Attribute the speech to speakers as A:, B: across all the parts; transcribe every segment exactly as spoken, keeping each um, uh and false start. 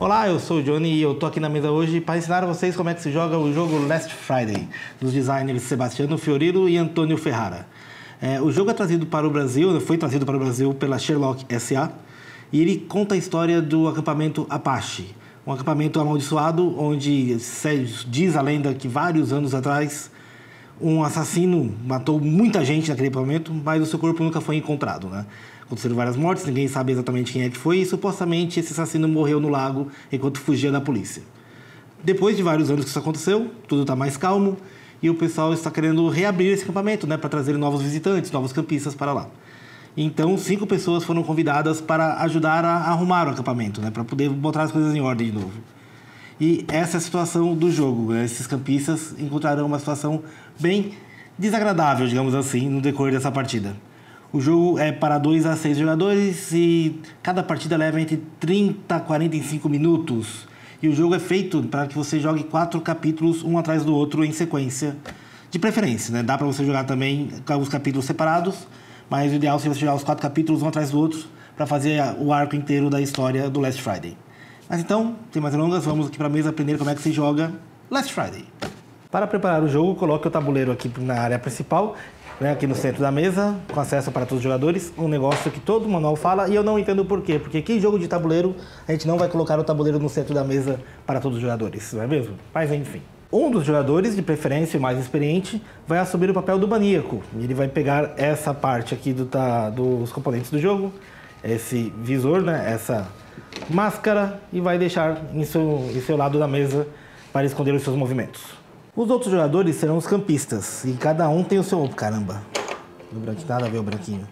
A: Olá, eu sou o Johnny e eu tô aqui na mesa hoje para ensinar a vocês como é que se joga o jogo Last Friday, dos designers Sebastiano Fiorilo e Antônio Ferrara. É, o jogo é trazido para o Brasil, foi trazido para o Brasil pela Sherlock S A e ele conta a história do acampamento Apache, um acampamento amaldiçoado onde se diz a lenda que vários anos atrás um assassino matou muita gente naquele acampamento, mas o seu corpo nunca foi encontrado, né? Aconteceram várias mortes, ninguém sabe exatamente quem é que foi e supostamente esse assassino morreu no lago enquanto fugia da polícia. Depois de vários anos que isso aconteceu, tudo está mais calmo e o pessoal está querendo reabrir esse acampamento, né, para trazer novos visitantes, novos campistas para lá. Então, cinco pessoas foram convidadas para ajudar a arrumar o acampamento, né, para poder botar as coisas em ordem de novo. E essa é a situação do jogo, né? Esses campistas encontrarão uma situação bem desagradável, digamos assim, no decorrer dessa partida. O jogo é para dois a seis jogadores e cada partida leva entre trinta a quarenta e cinco minutos. E o jogo é feito para que você jogue quatro capítulos, um atrás do outro, em sequência, de preferência, né? Dá para você jogar também os capítulos separados, mas o ideal seria você jogar os quatro capítulos, um atrás do outro, para fazer o arco inteiro da história do Last Friday. Mas então, sem mais delongas, vamos aqui para a mesa aprender como é que se joga Last Friday. Para preparar o jogo, coloque o tabuleiro aqui na área principal, né, aqui no centro da mesa, com acesso para todos os jogadores, um negócio que todo manual fala e eu não entendo por quê, porque aqui em jogo de tabuleiro a gente não vai colocar o tabuleiro no centro da mesa para todos os jogadores, não é mesmo? Mas enfim. Um dos jogadores, de preferência o mais experiente, vai assumir o papel do maníaco. Ele vai pegar essa parte aqui do, tá, dos componentes do jogo, esse visor, né, essa máscara, e vai deixar em seu, em seu lado da mesa para esconder os seus movimentos. Os outros jogadores serão os campistas, e cada um tem o seu... Caramba, o branquinho, nada a ver o branquinho.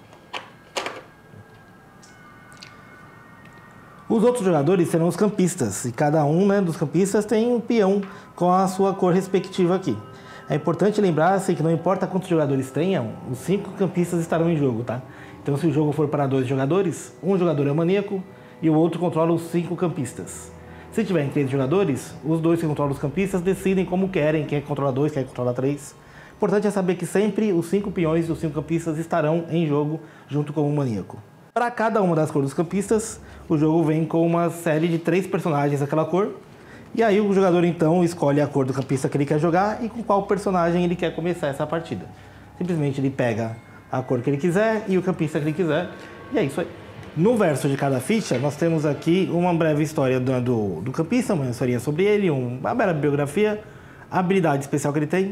A: Os outros jogadores serão os campistas, e cada um, né, dos campistas tem um peão com a sua cor respectiva aqui. É importante lembrar-se que não importa quantos jogadores tenham, os cinco campistas estarão em jogo, tá? Então se o jogo for para dois jogadores, um jogador é o maníaco e o outro controla os cinco campistas. Se tiverem três jogadores, os dois que controlam os campistas decidem como querem, quem controla dois, quem controla três. O importante é saber que sempre os cinco peões e os cinco campistas estarão em jogo junto com o maníaco. Para cada uma das cores dos campistas, o jogo vem com uma série de três personagens daquela cor. E aí o jogador então escolhe a cor do campista que ele quer jogar e com qual personagem ele quer começar essa partida. Simplesmente ele pega a cor que ele quiser e o campista que ele quiser, e é isso aí. No verso de cada ficha, nós temos aqui uma breve história do, do, do campista, uma historinha sobre ele, um, uma breve biografia, a habilidade especial que ele tem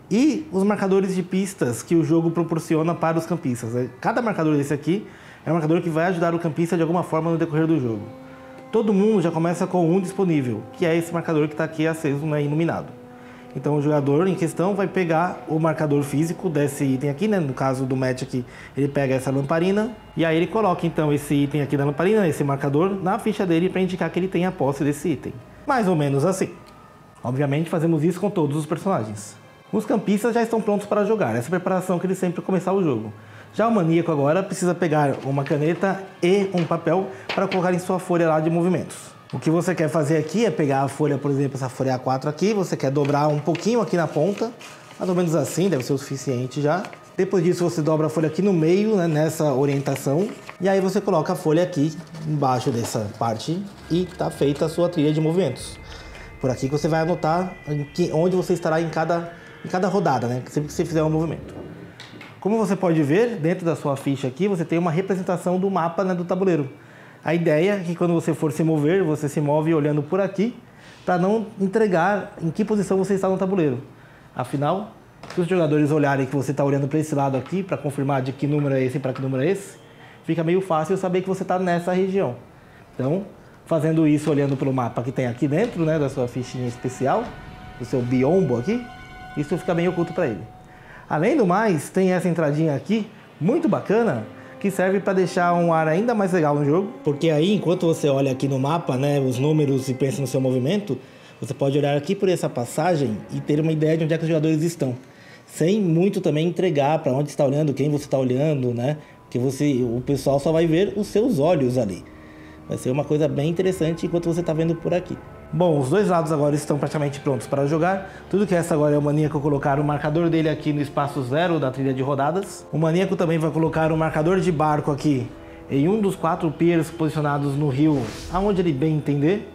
A: e os marcadores de pistas que o jogo proporciona para os campistas. Cada marcador desse aqui é um marcador que vai ajudar o campista de alguma forma no decorrer do jogo. Todo mundo já começa com um disponível, que é esse marcador que está aqui aceso, né, iluminado. Então o jogador em questão vai pegar o marcador físico desse item aqui, né? No caso do match aqui, ele pega essa lamparina e aí ele coloca então esse item aqui da lamparina, esse marcador, na ficha dele para indicar que ele tem a posse desse item. Mais ou menos assim. Obviamente fazemos isso com todos os personagens. Os campistas já estão prontos para jogar, essa é a preparação que eles sempre começar o jogo. Já o maníaco agora precisa pegar uma caneta e um papel para colocar em sua folha lá de movimentos. O que você quer fazer aqui é pegar a folha, por exemplo, essa folha A quatro aqui, você quer dobrar um pouquinho aqui na ponta, mais ou menos assim, deve ser o suficiente já. Depois disso você dobra a folha aqui no meio, né, nessa orientação, e aí você coloca a folha aqui embaixo dessa parte e tá feita a sua trilha de movimentos. Por aqui que você vai anotar em que, onde você estará em cada, em cada rodada, né, sempre que você fizer um movimento. Como você pode ver, dentro da sua ficha aqui, você tem uma representação do mapa, né, do tabuleiro. A ideia é que quando você for se mover, você se move olhando por aqui, para não entregar em que posição você está no tabuleiro. Afinal, se os jogadores olharem que você está olhando para esse lado aqui, para confirmar de que número é esse e para que número é esse, fica meio fácil saber que você está nessa região. Então, fazendo isso olhando pelo mapa que tem aqui dentro, né, da sua fichinha especial, do seu biombo aqui, isso fica bem oculto para ele. Além do mais, tem essa entradinha aqui, muito bacana, que serve para deixar um ar ainda mais legal no jogo. Porque aí, enquanto você olha aqui no mapa, né, os números e pensa no seu movimento, você pode olhar aqui por essa passagem e ter uma ideia de onde é que os jogadores estão. Sem muito também entregar para onde está olhando, quem você está olhando, né? Porque você, o pessoal só vai ver os seus olhos ali. Vai ser uma coisa bem interessante enquanto você está vendo por aqui. Bom, os dois lados agora estão praticamente prontos para jogar. Tudo que resta agora é o maníaco colocar o marcador dele aqui no espaço zero da trilha de rodadas. O maníaco também vai colocar o marcador de barco aqui em um dos quatro piers posicionados no rio, aonde ele bem entender.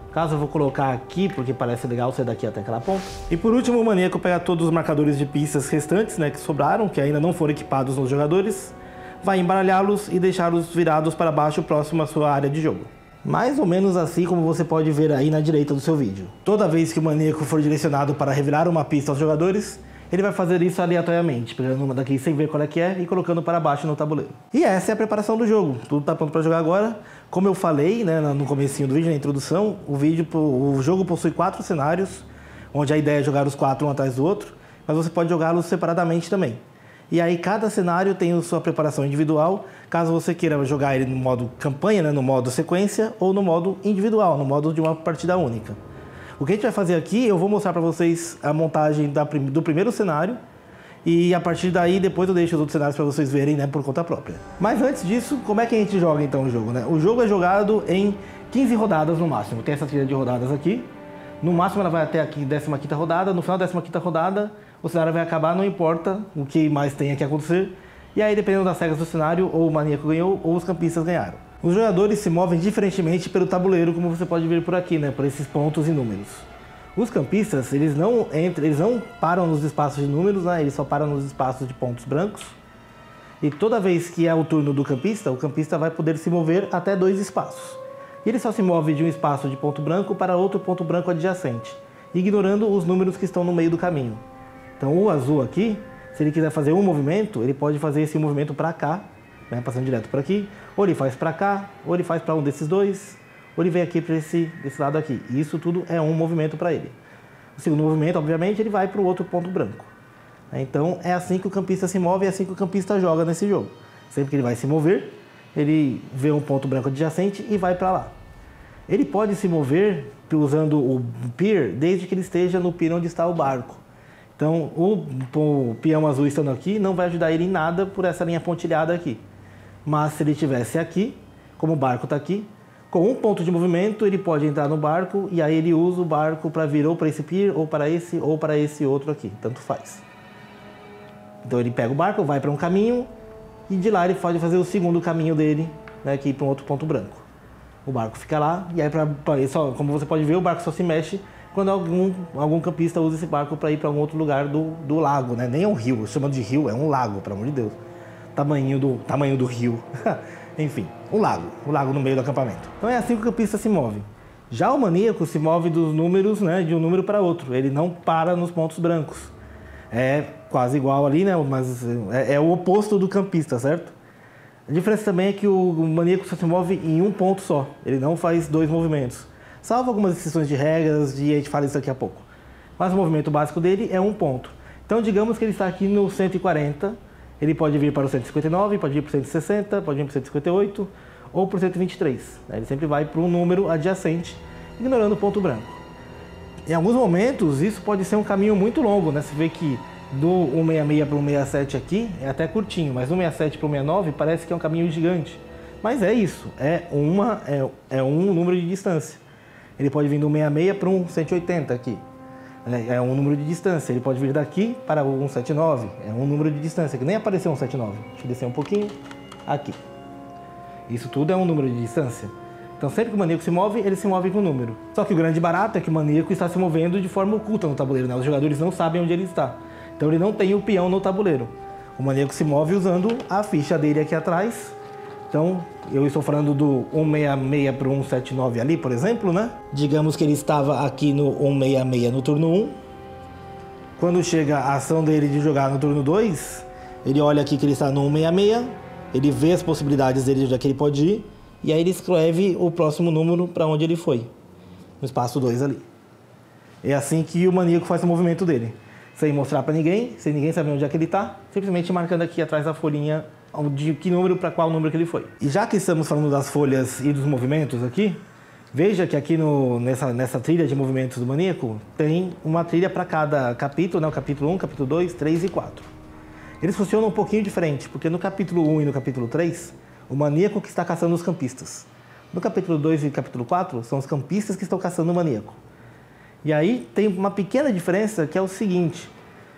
A: Caso eu vou colocar aqui, porque parece legal ser daqui até aquela ponta. E por último, o maníaco pega todos os marcadores de pistas restantes, né, que sobraram, que ainda não foram equipados nos jogadores, vai embaralhá-los e deixá-los virados para baixo próximo à sua área de jogo. Mais ou menos assim como você pode ver aí na direita do seu vídeo. Toda vez que o maníaco for direcionado para revelar uma pista aos jogadores, ele vai fazer isso aleatoriamente, pegando uma daqui sem ver qual é que é e colocando para baixo no tabuleiro. E essa é a preparação do jogo. Tudo está pronto para jogar agora. Como eu falei, né, no comecinho do vídeo, na introdução, o, vídeo, o jogo possui quatro cenários, onde a ideia é jogar os quatro um atrás do outro, mas você pode jogá-los separadamente também. E aí cada cenário tem a sua preparação individual, caso você queira jogar ele no modo campanha, né, no modo sequência, ou no modo individual, no modo de uma partida única. O que a gente vai fazer aqui, eu vou mostrar para vocês a montagem da, do primeiro cenário, e a partir daí depois eu deixo os outros cenários para vocês verem, né, por conta própria. Mas antes disso, como é que a gente joga então o jogo, né? O jogo é jogado em quinze rodadas no máximo. Tem essa trilha de rodadas aqui. No máximo ela vai até aqui décima quinta rodada. No final da décima quinta rodada, o cenário vai acabar, não importa o que mais tenha que acontecer. E aí, dependendo das regras do cenário, ou o maníaco ganhou ou os campistas ganharam. Os jogadores se movem diferentemente pelo tabuleiro, como você pode ver por aqui, né, por esses pontos e números. Os campistas, eles não entram, eles não param nos espaços de números, né? Eles só param nos espaços de pontos brancos. E toda vez que é o turno do campista, o campista vai poder se mover até dois espaços. E ele só se move de um espaço de ponto branco para outro ponto branco adjacente, ignorando os números que estão no meio do caminho. Então o azul aqui, se ele quiser fazer um movimento, ele pode fazer esse movimento para cá, né? Passando direto por aqui, ou ele faz para cá, ou ele faz para um desses dois, ou ele vem aqui para esse desse lado aqui. E isso tudo é um movimento para ele. O segundo movimento, obviamente, ele vai para o outro ponto branco. Então, é assim que o campista se move, é assim que o campista joga nesse jogo. Sempre que ele vai se mover, ele vê um ponto branco adjacente e vai para lá. Ele pode se mover usando o pier, desde que ele esteja no pier onde está o barco. Então, o, o peão azul estando aqui não vai ajudar ele em nada por essa linha pontilhada aqui. Mas se ele estivesse aqui, como o barco está aqui, com um ponto de movimento, ele pode entrar no barco e aí ele usa o barco para vir ou para esse pier, ou para esse, ou para esse outro aqui. Tanto faz. Então ele pega o barco, vai para um caminho e de lá ele pode fazer o segundo caminho dele, né, aqui para um outro ponto branco. O barco fica lá e aí, pra, pra, só, como você pode ver, o barco só se mexe quando algum, algum campista usa esse barco para ir para um outro lugar do, do lago, né? Nem é um rio, chamando de rio, é um lago, pelo amor de Deus. Tamanho do, tamanho do rio. Enfim, um lago, um lago no meio do acampamento. Então é assim que o campista se move. Já o maníaco se move dos números, né, de um número para outro. Ele não para nos pontos brancos. É quase igual ali, né, mas é, é o oposto do campista, certo? A diferença também é que o maníaco só se move em um ponto só. Ele não faz dois movimentos. Salvo algumas exceções de regras, e a gente fala isso daqui a pouco. Mas o movimento básico dele é um ponto. Então digamos que ele está aqui no cento e quarenta. Ele pode vir para o cento e cinquenta e nove, pode vir para o cento e sessenta, pode vir para o cento e cinquenta e oito ou para o cento e vinte e três. Ele sempre vai para um número adjacente, ignorando o ponto branco. Em alguns momentos, isso pode ser um caminho muito longo, né? Você vê que do cento e sessenta e seis para o cento e sessenta e sete aqui é até curtinho, mas do cento e sessenta e sete para o sessenta e nove parece que é um caminho gigante. Mas é isso, é, uma, é, é um número de distância. Ele pode vir do sessenta e seis para um cento e oitenta aqui. É um número de distância. Ele pode vir daqui para o cento e setenta e nove. É um número de distância, que nem apareceu um cento e setenta e nove. Deixa eu descer um pouquinho. Aqui. Isso tudo é um número de distância. Então sempre que o maníaco se move, ele se move com o número. Só que o grande barato é que o maníaco está se movendo de forma oculta no tabuleiro, né? Os jogadores não sabem onde ele está. Então ele não tem o peão no tabuleiro. O maníaco se move usando a ficha dele aqui atrás. Então, eu estou falando do cento e sessenta e seis para o cento e setenta e nove ali, por exemplo, né? Digamos que ele estava aqui no cento e sessenta e seis no turno um. Quando chega a ação dele de jogar no turno dois, ele olha aqui que ele está no cento e sessenta e seis, ele vê as possibilidades dele de onde é que ele pode ir, e aí ele escreve o próximo número para onde ele foi, no espaço dois ali. É assim que o maníaco faz o movimento dele, sem mostrar para ninguém, sem ninguém saber onde é que ele está, simplesmente marcando aqui atrás da folhinha de que número para qual número que ele foi. E já que estamos falando das folhas e dos movimentos aqui, veja que aqui no, nessa, nessa trilha de movimentos do maníaco tem uma trilha para cada capítulo, né? O capítulo um, capítulo dois, três e quatro. Eles funcionam um pouquinho diferente, porque no capítulo um e no capítulo três, o maníaco que está caçando os campistas. No capítulo dois e capítulo quatro, são os campistas que estão caçando o maníaco. E aí tem uma pequena diferença que é o seguinte.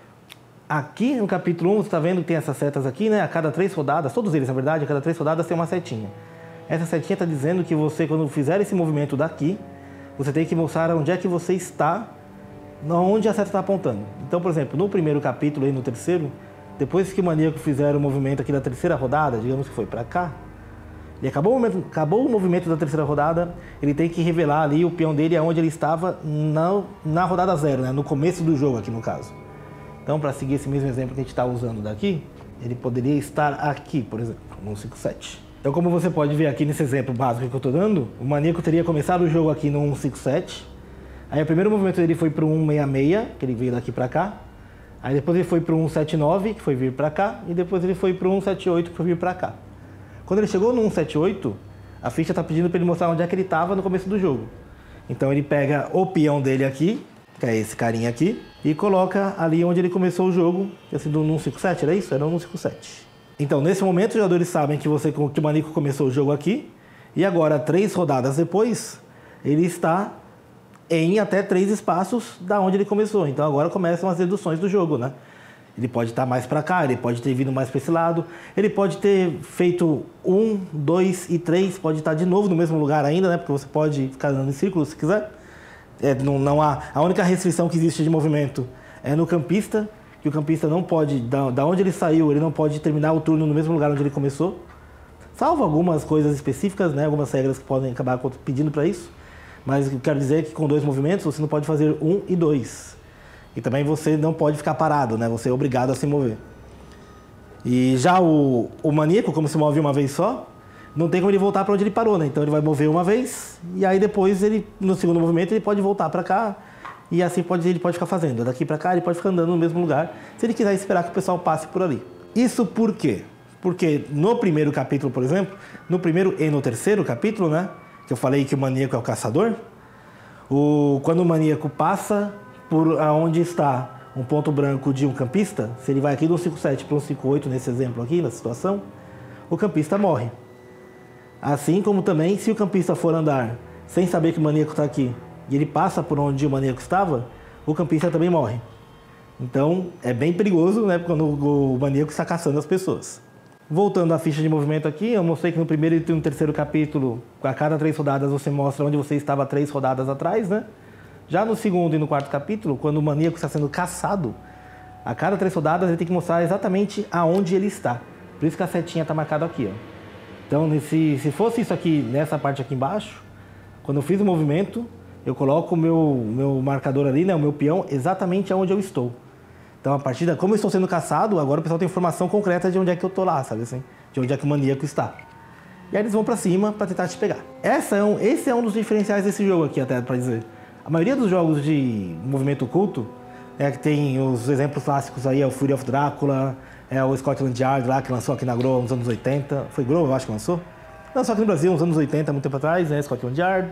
A: Aqui no capítulo um, você está vendo que tem essas setas aqui, né? A cada três rodadas, todos eles na verdade, a cada três rodadas tem uma setinha. Essa setinha está dizendo que você, quando fizer esse movimento daqui, você tem que mostrar onde é que você está, onde a seta está apontando. Então, por exemplo, no primeiro capítulo e no terceiro, depois que o maníaco fizer o movimento aqui da terceira rodada, digamos que foi para cá, e acabou o, momento, acabou o movimento da terceira rodada, ele tem que revelar ali o peão dele aonde ele estava na, na rodada zero, né? No começo do jogo aqui no caso. Então, para seguir esse mesmo exemplo que a gente está usando daqui, ele poderia estar aqui, por exemplo, no cinco sete. Então, como você pode ver aqui nesse exemplo básico que eu estou dando, o maníaco teria começado o jogo aqui no um cinco sete. Aí o primeiro movimento dele foi para o um seis seis, que ele veio daqui para cá. Aí depois ele foi para o um sete nove, que foi vir para cá. E depois ele foi para o um sete oito, que foi vir para cá. Quando ele chegou no um sete oito, a ficha está pedindo para ele mostrar onde é que ele estava no começo do jogo. Então ele pega o peão dele aqui, que é esse carinha aqui, e coloca ali onde ele começou o jogo, que é assim do um cinco sete, era isso? Era um cinco sete. Então, nesse momento, os jogadores sabem que, você, que o maníaco começou o jogo aqui, e agora, três rodadas depois, ele está em até três espaços da onde ele começou. Então, agora começam as deduções do jogo, né? Ele pode estar mais para cá, ele pode ter vindo mais para esse lado, ele pode ter feito um, dois e três, pode estar de novo no mesmo lugar ainda, né? Porque você pode ficar andando em círculo se quiser. É, não, não há, a única restrição que existe de movimento é no campista, que o campista não pode, da, da onde ele saiu, ele não pode terminar o turno no mesmo lugar onde ele começou, salvo algumas coisas específicas, né, algumas regras que podem acabar pedindo para isso, mas o que eu quero dizer é que com dois movimentos você não pode fazer um e dois, e também você não pode ficar parado, né, você é obrigado a se mover. E já o, o maníaco, como se move uma vez só, não tem como ele voltar para onde ele parou, né, então ele vai mover uma vez, e aí depois, ele, no segundo movimento, ele pode voltar para cá, e assim pode, ele pode ficar fazendo. Daqui para cá ele pode ficar andando no mesmo lugar, se ele quiser esperar que o pessoal passe por ali. Isso por quê? Porque no primeiro capítulo, por exemplo, no primeiro e no terceiro capítulo, né, que eu falei que o maníaco é o caçador, o, quando o maníaco passa por aonde está um ponto branco de um campista, se ele vai aqui do cinco sete para um cinco oito, nesse exemplo aqui, na situação, o campista morre. Assim como também, se o campista for andar sem saber que o maníaco está aqui, e ele passa por onde o maníaco estava, o campista também morre. Então, é bem perigoso, né, quando o maníaco está caçando as pessoas. Voltando à ficha de movimento aqui, eu mostrei que no primeiro e no terceiro capítulo, a cada três rodadas você mostra onde você estava três rodadas atrás, né? Já no segundo e no quarto capítulo, quando o maníaco está sendo caçado, a cada três rodadas ele tem que mostrar exatamente aonde ele está. Por isso que a setinha está marcada aqui, ó. Então, se, se fosse isso aqui, nessa parte aqui embaixo, quando eu fiz o movimento, eu coloco o meu, meu marcador ali, né, o meu peão, exatamente aonde eu estou. Então, a partir da como eu estou sendo caçado, agora o pessoal tem informação concreta de onde é que eu estou lá, sabe assim? De onde é que o maníaco está. E aí eles vão pra cima para tentar te pegar. Essa é um, esse é um dos diferenciais desse jogo aqui, até para dizer. A maioria dos jogos de movimento oculto, é que tem os exemplos clássicos aí, é o Fury of Drácula, é o Scotland Yard lá, que lançou aqui na Grow nos anos oitenta. Foi Grow, eu acho que lançou? Lançou aqui no Brasil nos anos oitenta, muito tempo atrás, né? Scotland Yard.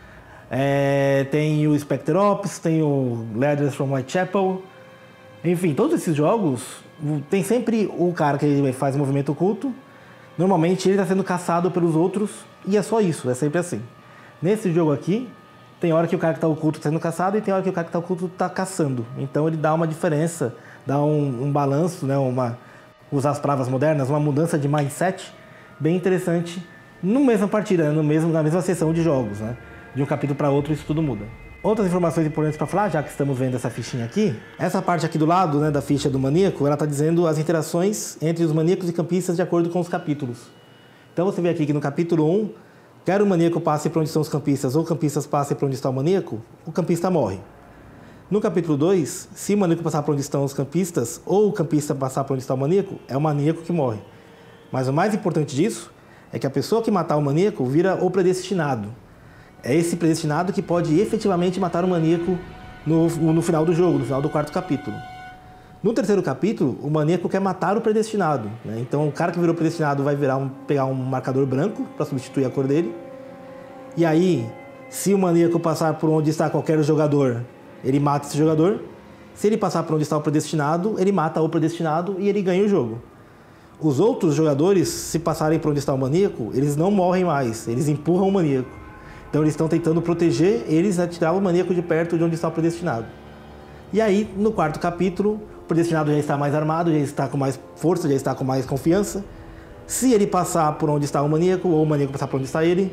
A: É, tem o Spectre Ops, tem o Letters from Whitechapel. Enfim, todos esses jogos tem sempre o cara que faz movimento oculto. Normalmente ele está sendo caçado pelos outros e é só isso, é sempre assim. Nesse jogo aqui, tem hora que o cara que está oculto está sendo caçado e tem hora que o cara que está oculto está caçando. Então ele dá uma diferença, dá um, um balanço, né, uma, usar as palavras modernas, uma mudança de mindset bem interessante no mesma partida, no mesmo, na mesma sessão de jogos, né? De um capítulo para outro, isso tudo muda. Outras informações importantes para falar, já que estamos vendo essa fichinha aqui, essa parte aqui do lado, né, da ficha do maníaco, ela está dizendo as interações entre os maníacos e campistas de acordo com os capítulos. Então você vê aqui que no capítulo um, quer o maníaco passe para onde estão os campistas ou campistas passem para onde está o maníaco, o campista morre. No capítulo dois, se o maníaco passar para onde estão os campistas ou o campista passar para onde está o maníaco, é o maníaco que morre. Mas o mais importante disso é que a pessoa que matar o maníaco vira o predestinado. É esse predestinado que pode efetivamente matar o maníaco no, no final do jogo, no final do quarto capítulo. No terceiro capítulo, o maníaco quer matar o predestinado, né? Então o cara que virou predestinado vai virar um, pegar um marcador branco para substituir a cor dele. E aí, se o maníaco passar por onde está qualquer jogador, ele mata esse jogador. Se ele passar por onde está o predestinado, ele mata o predestinado e ele ganha o jogo. Os outros jogadores, se passarem por onde está o maníaco, eles não morrem mais, eles empurram o maníaco. Então eles estão tentando proteger eles a tirar o maníaco de perto de onde está o predestinado. E aí, no quarto capítulo, o predestinado já está mais armado, já está com mais força, já está com mais confiança. Se ele passar por onde está o maníaco, ou o maníaco passar por onde está ele,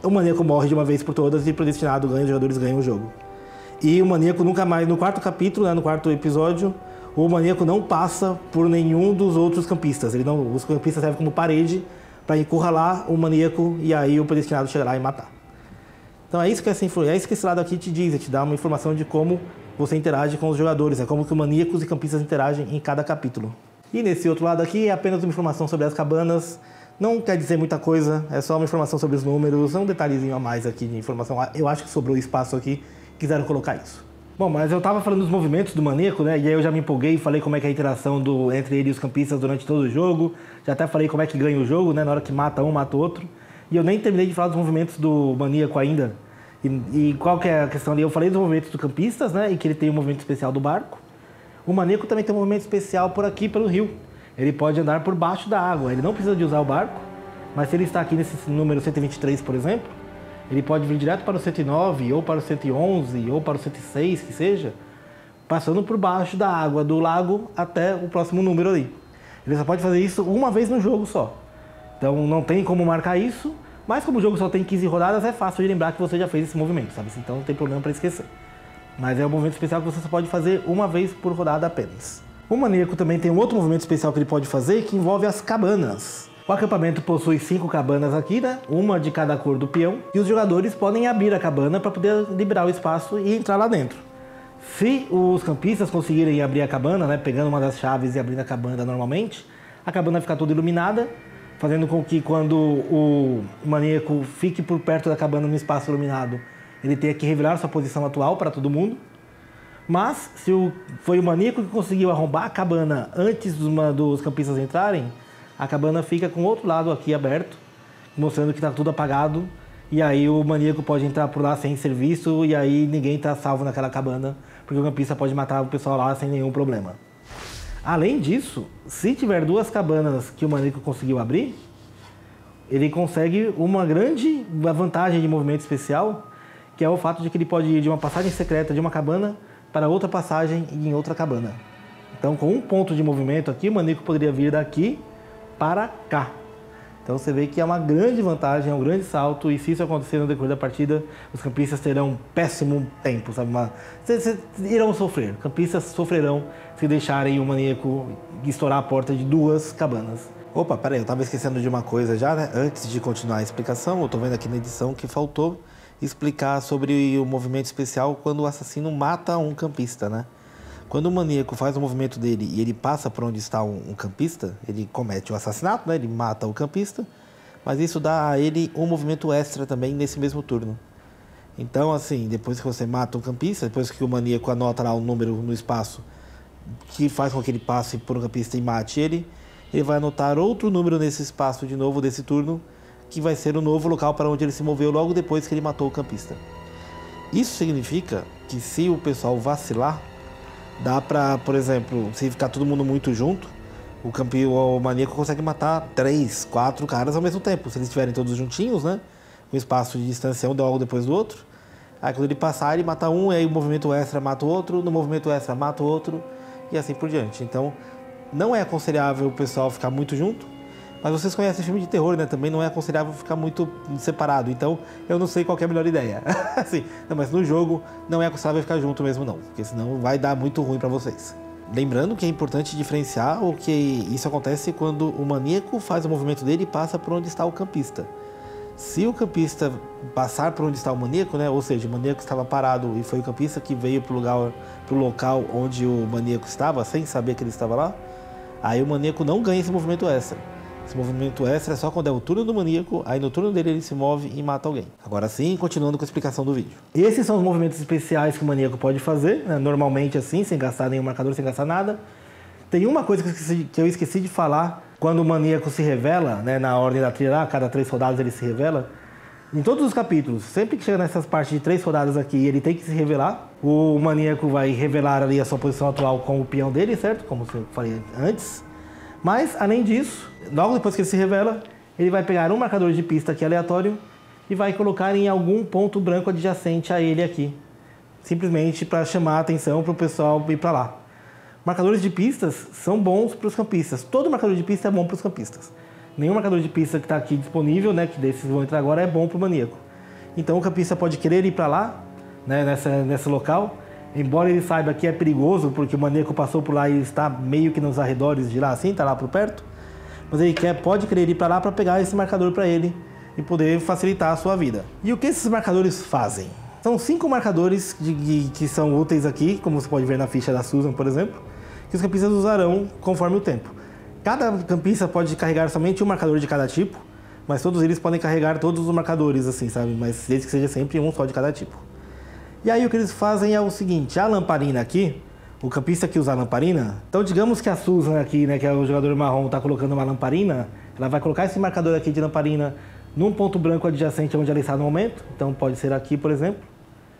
A: o maníaco morre de uma vez por todas e o predestinado ganha, os jogadores ganham o jogo. E o maníaco nunca mais, no quarto capítulo, né, no quarto episódio, o maníaco não passa por nenhum dos outros campistas. Ele não, os campistas servem como parede para encurralar o maníaco e aí o predestinado chegar lá e matar. Então é isso que essa é isso que esse lado aqui te diz, te dá uma informação de como você interage com os jogadores, é como que os maníacos e campistas interagem em cada capítulo. E nesse outro lado aqui é apenas uma informação sobre as cabanas, não quer dizer muita coisa, é só uma informação sobre os números, um detalhezinho a mais aqui de informação, eu acho que sobrou espaço aqui, quiseram colocar isso. Bom, mas eu tava falando dos movimentos do maníaco, né, e aí eu já me empolguei e falei como é que é a interação do, entre ele e os campistas durante todo o jogo, já até falei como é que ganha o jogo, né, na hora que mata um, mata o outro, e eu nem terminei de falar dos movimentos do maníaco ainda. E, e qual que é a questão ali? Eu falei dos movimentos dos campistas, né? E que ele tem um movimento especial do barco. O maníaco também tem um movimento especial por aqui, pelo rio. Ele pode andar por baixo da água. Ele não precisa de usar o barco, mas se ele está aqui nesse número cento e vinte e três, por exemplo, ele pode vir direto para o cento e nove, ou para o cento e onze, ou para o cento e seis, que seja, passando por baixo da água do lago até o próximo número ali. Ele só pode fazer isso uma vez no jogo só. Então não tem como marcar isso. Mas como o jogo só tem quinze rodadas, é fácil de lembrar que você já fez esse movimento, sabe? Então não tem problema para esquecer. Mas é um movimento especial que você só pode fazer uma vez por rodada apenas. O maníaco também tem um outro movimento especial que ele pode fazer, que envolve as cabanas. O acampamento possui cinco cabanas aqui, né? Uma de cada cor do peão. E os jogadores podem abrir a cabana para poder liberar o espaço e entrar lá dentro. Se os campistas conseguirem abrir a cabana, né? Pegando uma das chaves e abrindo a cabana normalmente, a cabana fica toda iluminada, fazendo com que quando o maníaco fique por perto da cabana no espaço iluminado, ele tenha que revelar sua posição atual para todo mundo. Mas, se o, foi o maníaco que conseguiu arrombar a cabana antes dos, dos campistas entrarem, a cabana fica com o outro lado aqui aberto, mostrando que está tudo apagado, e aí o maníaco pode entrar por lá sem ser visto, e aí ninguém está salvo naquela cabana, porque o campista pode matar o pessoal lá sem nenhum problema. Além disso, se tiver duas cabanas que o maníaco conseguiu abrir, ele consegue uma grande vantagem de movimento especial, que é o fato de que ele pode ir de uma passagem secreta de uma cabana para outra passagem em outra cabana. Então, com um ponto de movimento aqui, o maníaco poderia vir daqui para cá. Então você vê que é uma grande vantagem, é um grande salto, e se isso acontecer no decorrer da partida, os campistas terão um péssimo tempo, sabe? Uma... Vocês irão sofrer, campistas sofrerão se deixarem o maníaco estourar a porta de duas cabanas. Opa, peraí, eu tava esquecendo de uma coisa já, né? Antes de continuar a explicação, eu tô vendo aqui na edição que faltou explicar sobre o movimento especial quando o assassino mata um campista, né? Quando o maníaco faz o movimento dele e ele passa por onde está um, um campista, ele comete o assassinato, né? Ele mata o campista, mas isso dá a ele um movimento extra também nesse mesmo turno. Então, assim, depois que você mata um campista, depois que o maníaco anota lá um número no espaço que faz com que ele passe por um campista e mate ele, ele vai anotar outro número nesse espaço de novo desse turno, que vai ser o novo local para onde ele se moveu logo depois que ele matou o campista. Isso significa que se o pessoal vacilar, dá pra, por exemplo, se ficar todo mundo muito junto, o, campe... o maníaco consegue matar três, quatro caras ao mesmo tempo. Se eles estiverem todos juntinhos, né? Um espaço de distância um logo depois do outro. Aí quando ele passar, ele mata um, e aí o movimento extra mata o outro, no movimento extra mata o outro, e assim por diante. Então, não é aconselhável o pessoal ficar muito junto, mas vocês conhecem filme de terror, né? Também não é aconselhável ficar muito separado. Então, eu não sei qual que é a melhor ideia. assim, não, mas no jogo, não é aconselhável ficar junto mesmo, não. Porque senão vai dar muito ruim pra vocês. Lembrando que é importante diferenciar o que isso acontece quando o maníaco faz o movimento dele e passa por onde está o campista. Se o campista passar por onde está o maníaco, né? Ou seja, o maníaco estava parado e foi o campista que veio pro lugar, pro local onde o maníaco estava, sem saber que ele estava lá, aí o maníaco não ganha esse movimento extra. Esse movimento extra é só quando é o turno do maníaco, aí no turno dele ele se move e mata alguém. Agora sim, continuando com a explicação do vídeo. Esses são os movimentos especiais que o maníaco pode fazer, né? Normalmente assim, sem gastar nenhum marcador, sem gastar nada. Tem uma coisa que eu esqueci, que eu esqueci de falar, quando o maníaco se revela, né, na ordem da trilha, a cada três rodadas ele se revela. Em todos os capítulos, sempre que chega nessas partes de três rodadas aqui, ele tem que se revelar. O maníaco vai revelar ali a sua posição atual com o peão dele, certo? Como eu falei antes. Mas, além disso, logo depois que ele se revela, ele vai pegar um marcador de pista aqui aleatório e vai colocar em algum ponto branco adjacente a ele aqui. Simplesmente para chamar a atenção para o pessoal ir para lá. Marcadores de pistas são bons para os campistas. Todo marcador de pista é bom para os campistas. Nenhum marcador de pista que está aqui disponível, né, que desses vão entrar agora, é bom para o maníaco. Então o campista pode querer ir para lá, né, nessa, nesse local, embora ele saiba que é perigoso, porque o maníaco passou por lá e está meio que nos arredores de lá, assim, está lá por perto. Mas ele quer, pode querer ir para lá para pegar esse marcador para ele e poder facilitar a sua vida. E o que esses marcadores fazem? São cinco marcadores de, de, que são úteis aqui, como você pode ver na ficha da Susan, por exemplo, que os campistas usarão conforme o tempo. Cada campista pode carregar somente um marcador de cada tipo, mas todos eles podem carregar todos os marcadores, assim, sabe? Mas desde que seja sempre um só de cada tipo. E aí o que eles fazem é o seguinte, a lamparina aqui, o campista que usa a lamparina, então digamos que a Susan aqui, né, que é o jogador marrom, está colocando uma lamparina, ela vai colocar esse marcador aqui de lamparina num ponto branco adjacente onde ela está no momento, então pode ser aqui, por exemplo.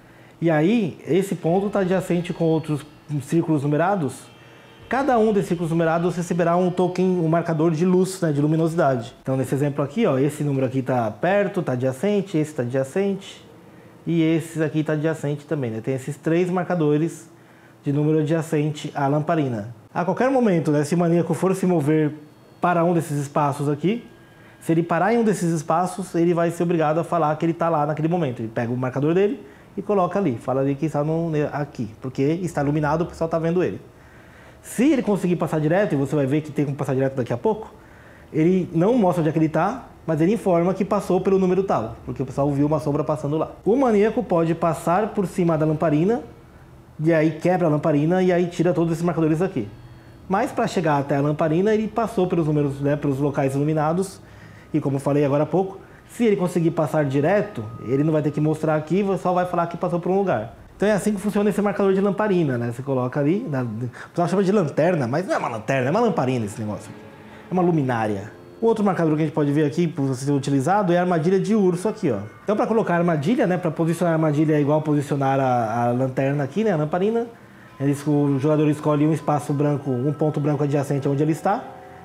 A: E aí, esse ponto está adjacente com outros círculos numerados. Cada um desses círculos numerados receberá um token, um marcador de luz, né, de luminosidade. Então, nesse exemplo aqui, ó, esse número aqui está perto, está adjacente, esse está adjacente e esse aqui está adjacente também, né? Tem esses três marcadores de número adjacente à lamparina. A qualquer momento, né, se o maníaco for se mover para um desses espaços aqui, se ele parar em um desses espaços, ele vai ser obrigado a falar que ele está lá naquele momento. Ele pega o marcador dele e coloca ali, fala ali que está no, aqui, porque está iluminado, o pessoal está vendo ele. Se ele conseguir passar direto, e você vai ver que tem como passar direto daqui a pouco, ele não mostra onde é que ele está, mas ele informa que passou pelo número tal, porque o pessoal viu uma sombra passando lá. O maníaco pode passar por cima da lamparina, e aí quebra a lamparina e aí tira todos esses marcadores aqui. Mas para chegar até a lamparina, ele passou pelos números, né, pelos locais iluminados, e como eu falei agora há pouco, se ele conseguir passar direto, ele não vai ter que mostrar aqui, só vai falar que passou por um lugar. Então é assim que funciona esse marcador de lamparina, né? Você coloca ali, na, o pessoal chama de lanterna, mas não é uma lanterna, é uma lamparina esse negócio aqui. É uma luminária. O outro marcador que a gente pode ver aqui, por ser utilizado, é a armadilha de urso aqui, ó. Então para colocar a armadilha, né, para posicionar a armadilha é igual posicionar a, a lanterna aqui, né, a lamparina. Eles, o jogador escolhe um espaço branco, um ponto branco adjacente onde ele está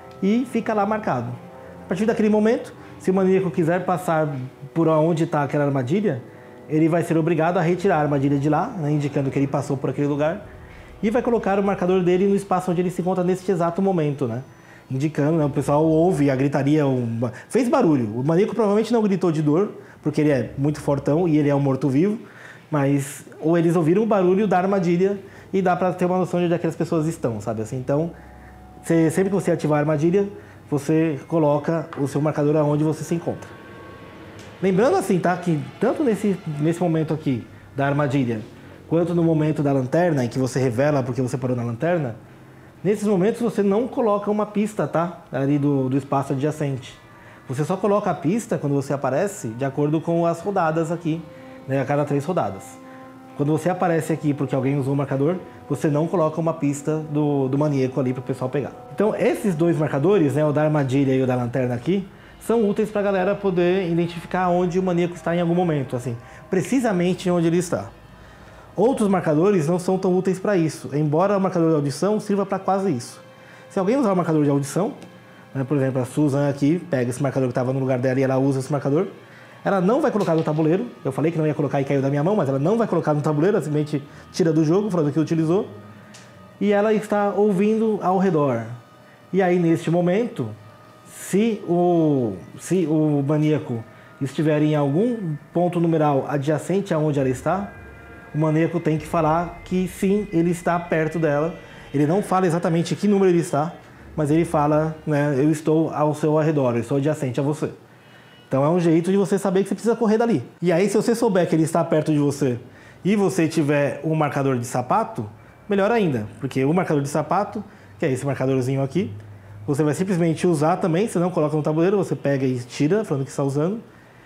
A: e fica lá marcado. A partir daquele momento, se o maníaco quiser passar por onde está aquela armadilha, ele vai ser obrigado a retirar a armadilha de lá, né, indicando que ele passou por aquele lugar, e vai colocar o marcador dele no espaço onde ele se encontra neste exato momento, né, indicando, né, o pessoal ouve a gritaria, uma... fez barulho. O maníaco provavelmente não gritou de dor, porque ele é muito fortão e ele é um morto-vivo, mas ou eles ouviram o barulho da armadilha e dá para ter uma noção de onde aquelas pessoas estão, sabe assim? Então, você, sempre que você ativar a armadilha, você coloca o seu marcador aonde você se encontra. Lembrando assim, tá, que tanto nesse, nesse momento aqui da armadilha, quanto no momento da lanterna, em que você revela porque você parou na lanterna, nesses momentos você não coloca uma pista, tá, ali do, do espaço adjacente. Você só coloca a pista quando você aparece de acordo com as rodadas aqui, né, a cada três rodadas. Quando você aparece aqui porque alguém usou o marcador, você não coloca uma pista do, do maníaco ali para o pessoal pegar. Então esses dois marcadores, né, o da armadilha e o da lanterna aqui, são úteis para a galera poder identificar onde o maníaco está em algum momento, assim, precisamente onde ele está. Outros marcadores não são tão úteis para isso, embora o marcador de audição sirva para quase isso. Se alguém usar o marcador de audição, né, por exemplo, a Susan aqui pega esse marcador que estava no lugar dela e ela usa esse marcador, ela não vai colocar no tabuleiro. Eu falei que não ia colocar e caiu da minha mão, mas ela não vai colocar no tabuleiro, ela simplesmente tira do jogo, falando que utilizou. E ela está ouvindo ao redor. E aí, neste momento, se o, se o maníaco estiver em algum ponto numeral adjacente aonde ela está, o maníaco tem que falar que sim, ele está perto dela. Ele não fala exatamente que número ele está, mas ele fala, né, eu estou ao seu redor, eu estou adjacente a você. Então é um jeito de você saber que você precisa correr dali. E aí, se você souber que ele está perto de você e você tiver um marcador de sapato, melhor ainda. Porque o marcador de sapato, que é esse marcadorzinho aqui, você vai simplesmente usar também, você não coloca no tabuleiro, você pega e tira, falando que está usando.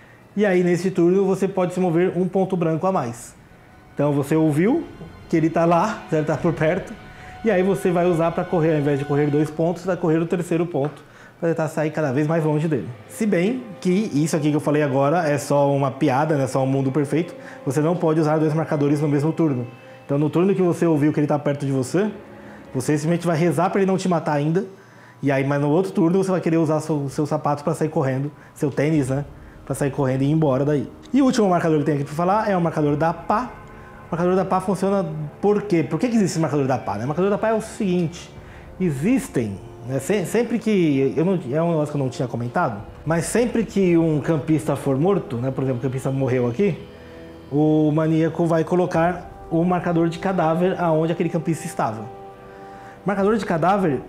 A: E aí, nesse turno, você pode se mover um ponto branco a mais. Então você ouviu que ele está lá, ele está por perto, e aí você vai usar para correr, ao invés de correr dois pontos, vai correr o terceiro ponto, para tentar sair cada vez mais longe dele. Se bem que isso aqui que eu falei agora é só uma piada, né? Só um mundo perfeito. Você não pode usar dois marcadores no mesmo turno. Então no turno que você ouviu que ele está perto de você, você simplesmente vai rezar para ele não te matar ainda. E aí, mas no outro turno você vai querer usar seu, seu sapato para sair correndo, seu tênis, né? Para sair correndo e ir embora daí. E o último marcador que tem aqui para falar é o marcador da pá. O marcador da pá funciona por quê? Por que que existe esse marcador da pá, né? O marcador da pá é o seguinte: existem Né? Sempre que, eu não, é um negócio que eu não tinha comentado, mas sempre que um campista for morto, né, por exemplo, o campista morreu aqui, o maníaco vai colocar o marcador de cadáver aonde aquele campista estava. O marcador de cadáver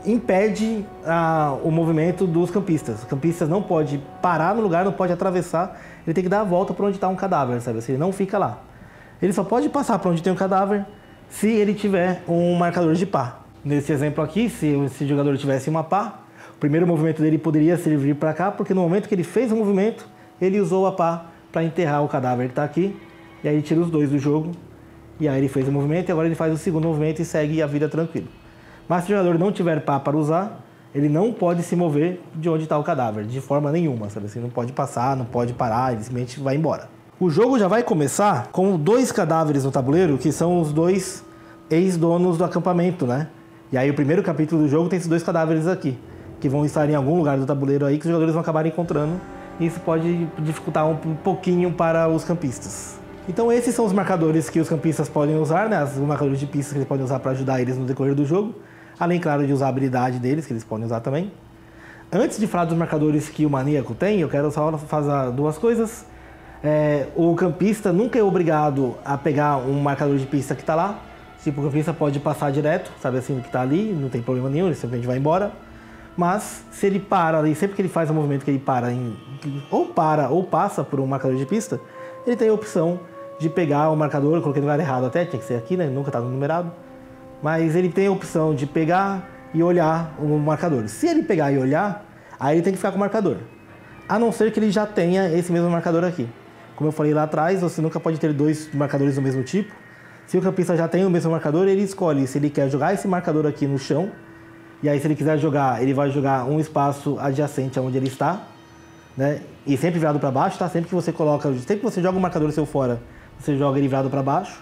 A: impede ah, o movimento dos campistas. Os campistas não pode parar no lugar, não pode atravessar, ele tem que dar a volta para onde está um cadáver, sabe? Assim, ele não fica lá. Ele só pode passar para onde tem um cadáver se ele tiver um marcador de pá. Nesse exemplo aqui, se esse jogador tivesse uma pá, o primeiro movimento dele poderia servir para cá, porque no momento que ele fez o movimento, ele usou a pá para enterrar o cadáver que está aqui, e aí ele tira os dois do jogo, e aí ele fez o movimento, e agora ele faz o segundo movimento e segue a vida tranquilo. Mas se o jogador não tiver pá para usar, ele não pode se mover de onde está o cadáver, de forma nenhuma, sabe assim? Não pode passar, não pode parar, ele simplesmente vai embora. O jogo já vai começar com dois cadáveres no tabuleiro, que são os dois ex-donos do acampamento, né? E aí o primeiro capítulo do jogo tem esses dois cadáveres aqui, que vão estar em algum lugar do tabuleiro aí, que os jogadores vão acabar encontrando, e isso pode dificultar um pouquinho para os campistas. Então esses são os marcadores que os campistas podem usar, né? Os marcadores de pistas que eles podem usar para ajudar eles no decorrer do jogo, além, claro, de usar a habilidade deles, que eles podem usar também. Antes de falar dos marcadores que o maníaco tem, eu quero só fazer duas coisas. É, o campista nunca é obrigado a pegar um marcador de pista que está lá. Tipo, o campista pode passar direto, sabe assim, que está ali, não tem problema nenhum, ele simplesmente vai embora. Mas se ele para ali, sempre que ele faz o movimento que ele para, em, ou para ou passa por um marcador de pista, ele tem a opção de pegar o marcador, eu coloquei no lugar errado até, tinha que ser aqui, né? Nunca está numerado. Mas ele tem a opção de pegar e olhar o marcador. Se ele pegar e olhar, aí ele tem que ficar com o marcador. A não ser que ele já tenha esse mesmo marcador aqui. Como eu falei lá atrás, você nunca pode ter dois marcadores do mesmo tipo. Se o campista já tem o mesmo marcador, ele escolhe se ele quer jogar esse marcador aqui no chão. E aí, se ele quiser jogar, ele vai jogar um espaço adjacente aonde ele está, né? E sempre virado para baixo, tá? Sempre que você coloca, sempre que você joga o marcador seu fora, você joga ele virado para baixo.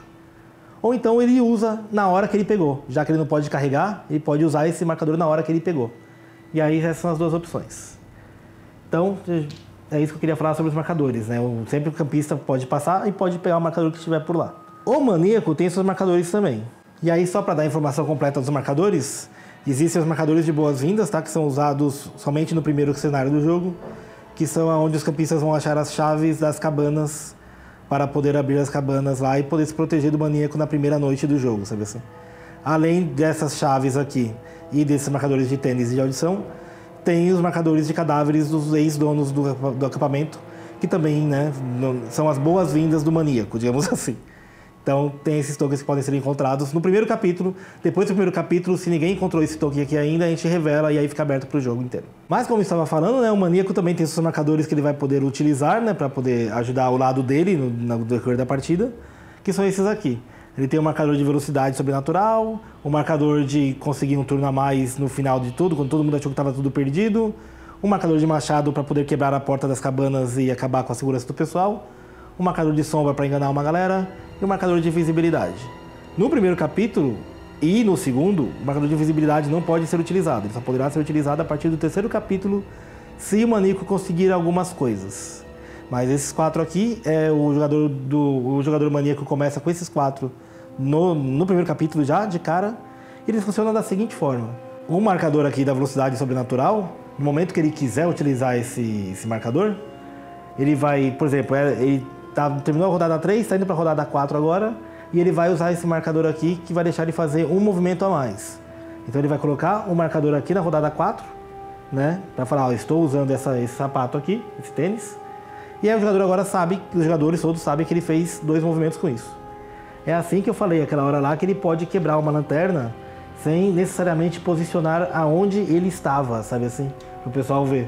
A: Ou então ele usa na hora que ele pegou. Já que ele não pode carregar, ele pode usar esse marcador na hora que ele pegou. E aí essas são as duas opções. Então, é isso que eu queria falar sobre os marcadores, né? Sempre o campista pode passar e pode pegar o marcador que estiver por lá. O maníaco tem seus marcadores também. E aí, só para dar a informação completa dos marcadores, existem os marcadores de boas-vindas, tá? Que são usados somente no primeiro cenário do jogo, que são onde os campistas vão achar as chaves das cabanas para poder abrir as cabanas lá e poder se proteger do maníaco na primeira noite do jogo, sabe assim? Além dessas chaves aqui e desses marcadores de tênis e de audição, tem os marcadores de cadáveres dos ex-donos do, do acampamento, que também, né, são as boas-vindas do maníaco, digamos assim. Então tem esses tokens que podem ser encontrados no primeiro capítulo. Depois do primeiro capítulo, se ninguém encontrou esse token aqui ainda, a gente revela e aí fica aberto para o jogo inteiro. Mas como eu estava falando, né, o maníaco também tem seus marcadores que ele vai poder utilizar, né, para poder ajudar o lado dele no, no decorrer da partida, que são esses aqui. Ele tem um marcador de velocidade sobrenatural, um marcador de conseguir um turno a mais no final de tudo, quando todo mundo achou que estava tudo perdido, um marcador de machado para poder quebrar a porta das cabanas e acabar com a segurança do pessoal, um marcador de sombra para enganar uma galera e um marcador de visibilidade. No primeiro capítulo e no segundo, o marcador de visibilidade não pode ser utilizado. Ele só poderá ser utilizado a partir do terceiro capítulo se o maníaco conseguir algumas coisas. Mas esses quatro aqui, é, o, jogador do, o jogador maníaco começa com esses quatro no, no primeiro capítulo já, de cara, e eles funcionam da seguinte forma. O marcador aqui da velocidade sobrenatural, no momento que ele quiser utilizar esse, esse marcador, ele vai, por exemplo, ele tá, terminou a rodada três, está indo para a rodada quatro agora, e ele vai usar esse marcador aqui que vai deixar ele fazer um movimento a mais. Então ele vai colocar o marcador aqui na rodada quatro, né, para falar, ó, estou usando essa, esse sapato aqui, esse tênis, e aí o jogador agora sabe, os jogadores todos sabem que ele fez dois movimentos com isso. É assim que eu falei aquela hora lá, que ele pode quebrar uma lanterna sem necessariamente posicionar aonde ele estava, sabe assim, para o pessoal ver.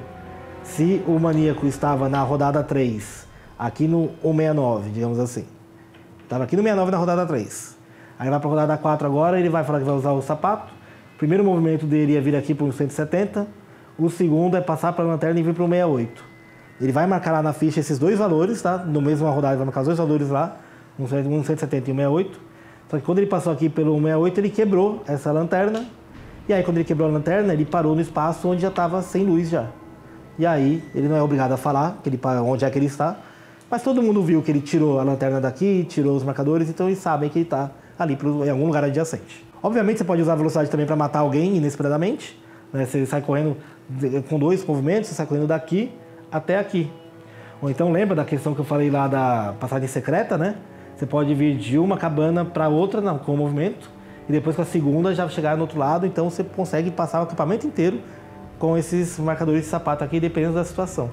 A: Se o maníaco estava na rodada três, aqui no cento e sessenta e nove, digamos assim. Estava aqui no sessenta e nove na rodada três. Aí vai para a rodada quatro agora, ele vai falar que vai usar o sapato. O primeiro movimento dele é vir aqui para o cento e setenta. O segundo é passar para a lanterna e vir para o sessenta e oito. Ele vai marcar lá na ficha esses dois valores, tá? No mesmo rodada ele vai marcar os dois valores lá, um cento e setenta e um sessenta e oito. Só que quando ele passou aqui pelo sessenta e oito, ele quebrou essa lanterna. E aí quando ele quebrou a lanterna, ele parou no espaço onde já estava sem luz já. E aí ele não é obrigado a falar que ele, onde é que ele está, mas todo mundo viu que ele tirou a lanterna daqui, tirou os marcadores, então eles sabem que ele está ali em algum lugar adjacente. Obviamente você pode usar a velocidade também para matar alguém inesperadamente, né? Você sai correndo com dois movimentos, você sai correndo daqui até aqui. Ou então lembra da questão que eu falei lá da passagem secreta, né? Você pode vir de uma cabana para outra não, com o movimento, e depois com a segunda já chegar no outro lado, então você consegue passar o acampamento inteiro com esses marcadores de sapato aqui, dependendo da situação.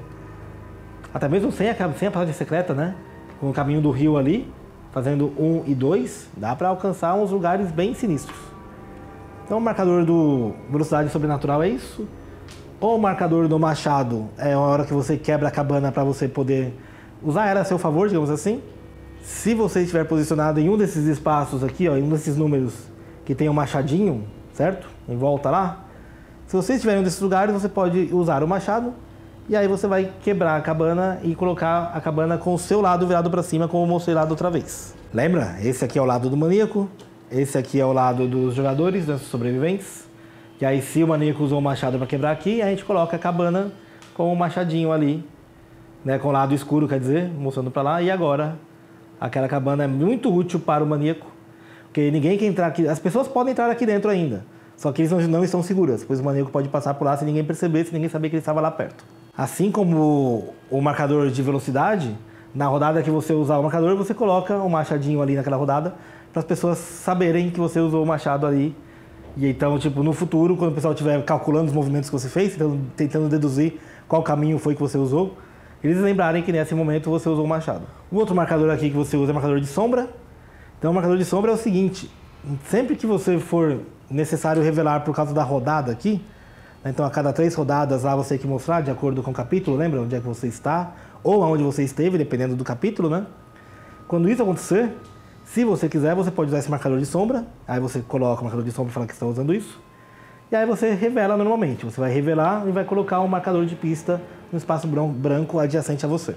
A: Até mesmo sem a, sem a passagem secreta, né? Com o caminho do rio ali, fazendo um e dois, dá para alcançar uns lugares bem sinistros. Então o marcador do velocidade sobrenatural é isso. O marcador do machado é a hora que você quebra a cabana para você poder usar ela a seu favor, digamos assim. Se você estiver posicionado em um desses espaços aqui, ó, em um desses números que tem um machadinho, certo? Em volta lá. Se você estiver em um desses lugares, você pode usar o machado e aí você vai quebrar a cabana e colocar a cabana com o seu lado virado para cima, como eu mostrei lá da outra vez. Lembra? Esse aqui é o lado do maníaco, esse aqui é o lado dos jogadores, dos sobreviventes. E aí, se o maníaco usou o machado para quebrar aqui, a gente coloca a cabana com o machadinho ali, né, com o lado escuro, quer dizer, mostrando para lá. E agora, aquela cabana é muito útil para o maníaco, porque ninguém quer entrar aqui, as pessoas podem entrar aqui dentro ainda, só que eles não, não estão seguras, pois o maníaco pode passar por lá sem ninguém perceber, sem ninguém saber que ele estava lá perto. Assim como o marcador de velocidade, na rodada que você usar o marcador, você coloca o machadinho ali naquela rodada, para as pessoas saberem que você usou o machado ali. E então, tipo, no futuro, quando o pessoal estiver calculando os movimentos que você fez, tentando, tentando deduzir qual caminho foi que você usou, eles lembrarem que nesse momento você usou o machado. O outro marcador aqui que você usa é o marcador de sombra. Então o marcador de sombra é o seguinte, sempre que você for necessário revelar por causa da rodada aqui, né, então a cada três rodadas lá você tem que mostrar de acordo com o capítulo, lembra onde é que você está, ou aonde você esteve, dependendo do capítulo, né? Quando isso acontecer, se você quiser, você pode usar esse marcador de sombra, aí você coloca o marcador de sombra e fala que está usando isso, e aí você revela normalmente, você vai revelar e vai colocar um marcador de pista no espaço branco adjacente a você.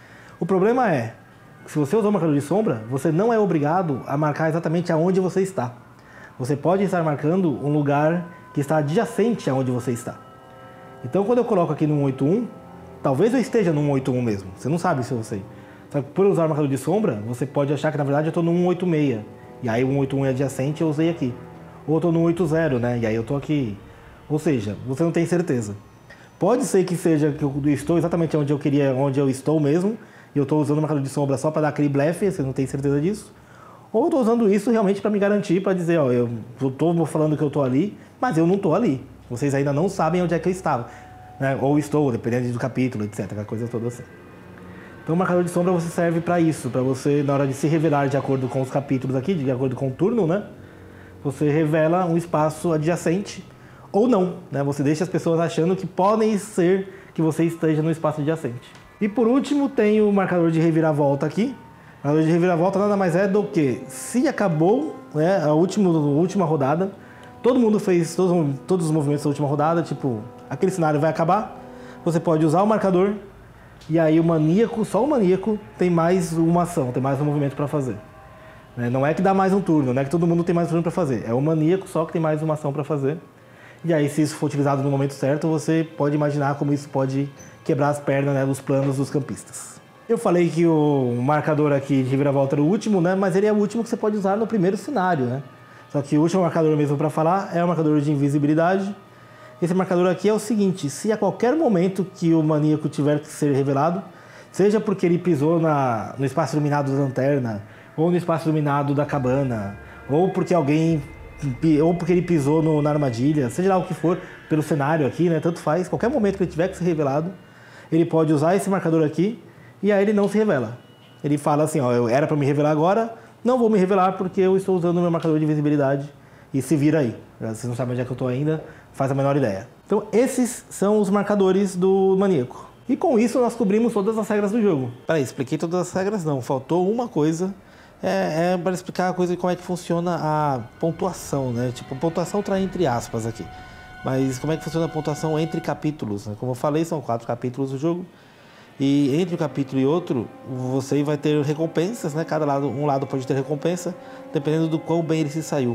A: O problema é, se você usar o marcador de sombra, você não é obrigado a marcar exatamente aonde você está. Você pode estar marcando um lugar que está adjacente aonde você está. Então quando eu coloco aqui no cento e oitenta e um, talvez eu esteja no cento e oitenta e um mesmo, você não sabe se eu sei. Só que por usar o marcador de sombra, você pode achar que na verdade eu estou no cento e oitenta e seis. E aí o cento e oitenta e um é adjacente e eu usei aqui. Ou eu estou no cento e oitenta, né? E aí eu estou aqui. Ou seja, você não tem certeza. Pode ser que seja que eu estou exatamente onde eu queria, onde eu estou mesmo, e eu estou usando o marcador de sombra só para dar aquele blefe, você não tem certeza disso. Ou eu estou usando isso realmente para me garantir, para dizer, ó, eu estou falando que eu estou ali, mas eu não estou ali. Vocês ainda não sabem onde é que eu estava, né? Ou estou, dependendo do capítulo, etcétera. Aquela coisa toda assim. Então o marcador de sombra você serve para isso, para você, na hora de se revelar de acordo com os capítulos aqui, de acordo com o turno, né? Você revela um espaço adjacente ou não, né? Você deixa as pessoas achando que podem ser que você esteja no espaço adjacente. E por último tem o marcador de reviravolta aqui. O marcador de reviravolta nada mais é do que, se acabou, né, a última, a última rodada, todo mundo fez todos, todos os movimentos da última rodada, tipo, aquele cenário vai acabar, você pode usar o marcador. E aí o maníaco, só o maníaco tem mais uma ação, tem mais um movimento para fazer. Não é que dá mais um turno, não é que todo mundo tem mais um turno para fazer. É o maníaco só que tem mais uma ação para fazer. E aí, se isso for utilizado no momento certo, você pode imaginar como isso pode quebrar as pernas, né, dos planos dos campistas. Eu falei que o marcador aqui de reviravolta era o último, né, mas ele é o último que você pode usar no primeiro cenário, né? Só que o último marcador mesmo para falar é o marcador de invisibilidade. Esse marcador aqui é o seguinte, se a qualquer momento que o maníaco tiver que ser revelado, seja porque ele pisou na, no espaço iluminado da lanterna, ou no espaço iluminado da cabana, ou porque alguém, ou porque ele pisou no, na armadilha, seja lá o que for, pelo cenário aqui, né, tanto faz, qualquer momento que ele tiver que ser revelado, ele pode usar esse marcador aqui, e aí ele não se revela. Ele fala assim, ó, eu era para me revelar agora, não vou me revelar porque eu estou usando o meu marcador de invisibilidade, e se vira aí. Vocês não sabem onde é que eu estou ainda, faz a menor ideia. Então esses são os marcadores do maníaco. E com isso nós cobrimos todas as regras do jogo. Peraí, expliquei todas as regras não, faltou uma coisa. É, é para explicar a coisa de como é que funciona a pontuação, né? Tipo, a pontuação tá entre aspas aqui. Mas como é que funciona a pontuação entre capítulos, né? Como eu falei, são quatro capítulos do jogo. E entre um capítulo e outro, você vai ter recompensas, né? Cada lado, um lado pode ter recompensa, dependendo do quão bem ele se saiu.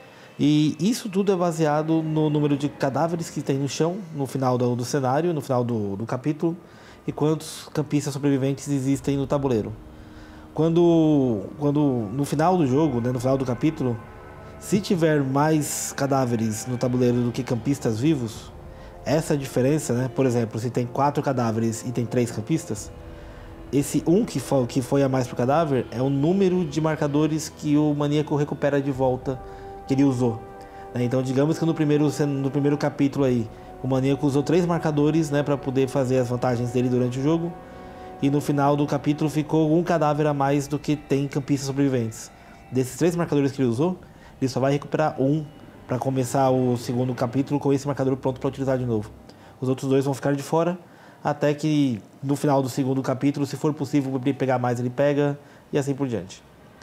A: E isso tudo é baseado no número de cadáveres que tem no chão, no final do, do cenário, no final do, do capítulo, e quantos campistas sobreviventes existem no tabuleiro. Quando, quando no final do jogo, né, no final do capítulo, Se tiver mais cadáveres no tabuleiro do que campistas vivos, essa diferença, né? Por exemplo, se tem quatro cadáveres e tem três campistas, esse um que foi, que foi a mais pro cadáver é o número de marcadores que o maníaco recupera de volta que ele usou. Né? Então, digamos que no primeiro, no primeiro capítulo aí, o maníaco usou três marcadores, né, para poder fazer as vantagens dele durante o jogo. E no final do capítulo ficou um cadáver a mais do que tem campistas sobreviventes. Desses três marcadores que ele usou, ele só vai recuperar um para começar o segundo capítulo com esse marcador pronto para utilizar de novo. Os outros dois vão ficar de fora, até que no final do segundo capítulo, se for possível ele pegar mais, ele pega, e assim por diante.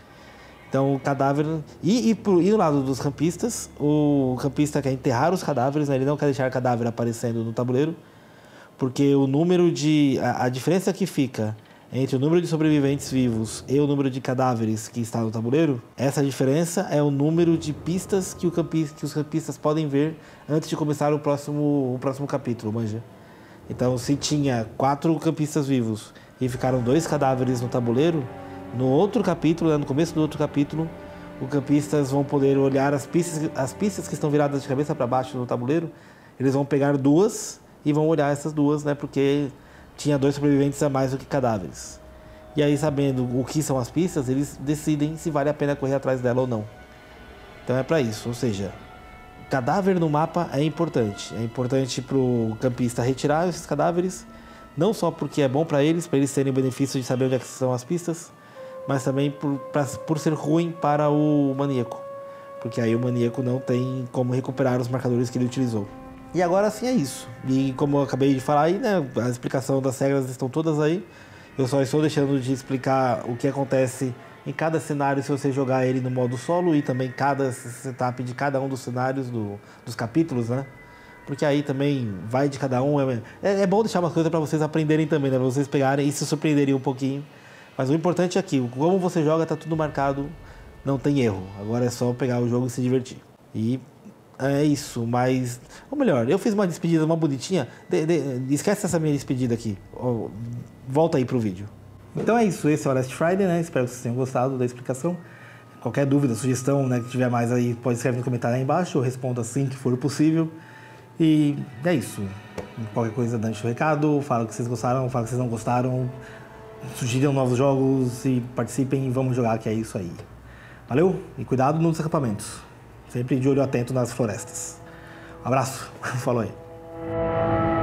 A: Então o cadáver... E, e, por, e do lado dos campistas, o campista quer enterrar os cadáveres, né? Ele não quer deixar cadáver aparecendo no tabuleiro, porque o número de... A, a diferença que fica entre o número de sobreviventes vivos e o número de cadáveres que está no tabuleiro, essa diferença é o número de pistas que, o campista, que os campistas podem ver antes de começar o próximo, o próximo capítulo, manja. Então, se tinha quatro campistas vivos e ficaram dois cadáveres no tabuleiro, no outro capítulo, né, no começo do outro capítulo, os campistas vão poder olhar as pistas, as pistas que estão viradas de cabeça para baixo no tabuleiro. Eles vão pegar duas e vão olhar essas duas, né, porque tinha dois sobreviventes a mais do que cadáveres. E aí, sabendo o que são as pistas, eles decidem se vale a pena correr atrás dela ou não. Então é para isso, ou seja, cadáver no mapa é importante. É importante para o campista retirar esses cadáveres, não só porque é bom para eles, para eles terem o benefício de saber onde é que são as pistas, mas também por, pra, por ser ruim para o maníaco, porque aí o maníaco não tem como recuperar os marcadores que ele utilizou. E agora sim é isso. E como eu acabei de falar aí, né, a explicação das regras estão todas aí. Eu só estou deixando de explicar o que acontece em cada cenário se você jogar ele no modo solo, e também cada setup de cada um dos cenários do, dos capítulos, né? Porque aí também vai de cada um. É, é bom deixar umas coisas para vocês aprenderem também, né? Para vocês pegarem e se surpreenderem um pouquinho. Mas o importante é que, como você joga, tá tudo marcado, não tem erro. Agora é só pegar o jogo e se divertir. E é isso, mas... Ou melhor, eu fiz uma despedida, uma bonitinha. De, de, esquece essa minha despedida aqui. Volta aí pro vídeo. Então é isso, esse é o Last Friday, né? Espero que vocês tenham gostado da explicação. Qualquer dúvida, sugestão, né, que tiver mais aí, pode escrever no comentário aí embaixo. Eu respondo assim que for possível. E é isso. Qualquer coisa, deixa o recado, fala que vocês gostaram, fala que vocês não gostaram. Sugiram novos jogos e participem e vamos jogar, que é isso aí. Valeu e cuidado nos acampamentos. Sempre de olho atento nas florestas. Um abraço, falou aí.